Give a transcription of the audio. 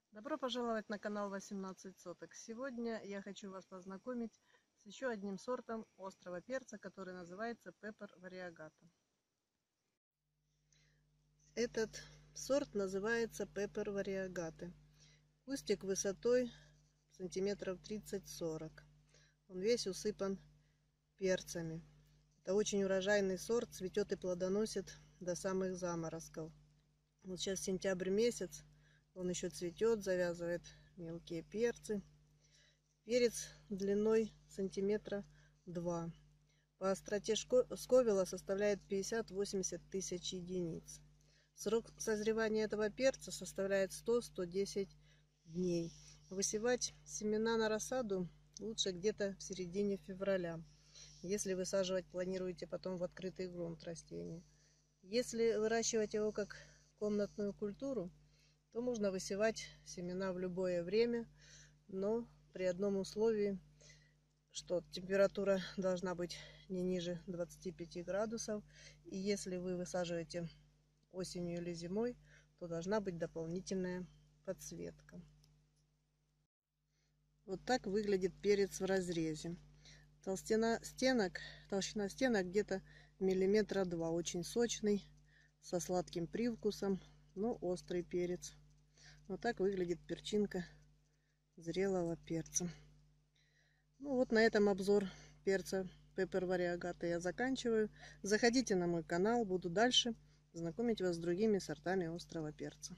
Добро пожаловать на канал 18 соток. Сегодня я хочу вас познакомить с еще одним сортом острого перца, который называется Pepper Variegata. Этот сорт называется Pepper Variegata. Кустик высотой сантиметров 30-40. Он весь усыпан перцами. Это очень урожайный сорт, цветет и плодоносит до самых заморозков. Вот сейчас сентябрь месяц. Он еще цветет, завязывает мелкие перцы. Перец длиной сантиметра 2. По остроте сковела составляет 50-80 тысяч единиц. Срок созревания этого перца составляет 100-110 дней. Высевать семена на рассаду лучше где-то в середине февраля, если высаживать планируете потом в открытый грунт растения. Если выращивать его как комнатную культуру, то можно высевать семена в любое время, но при одном условии, что температура должна быть не ниже 25 градусов. И если вы высаживаете осенью или зимой, то должна быть дополнительная подсветка. Вот так выглядит перец в разрезе. Толщина стенок где-то миллиметра 2. Очень сочный, со сладким привкусом, но острый перец. Вот так выглядит перчинка зрелого перца. Ну вот на этом обзор перца Pepper Variegata я заканчиваю. Заходите на мой канал, буду дальше знакомить вас с другими сортами острого перца.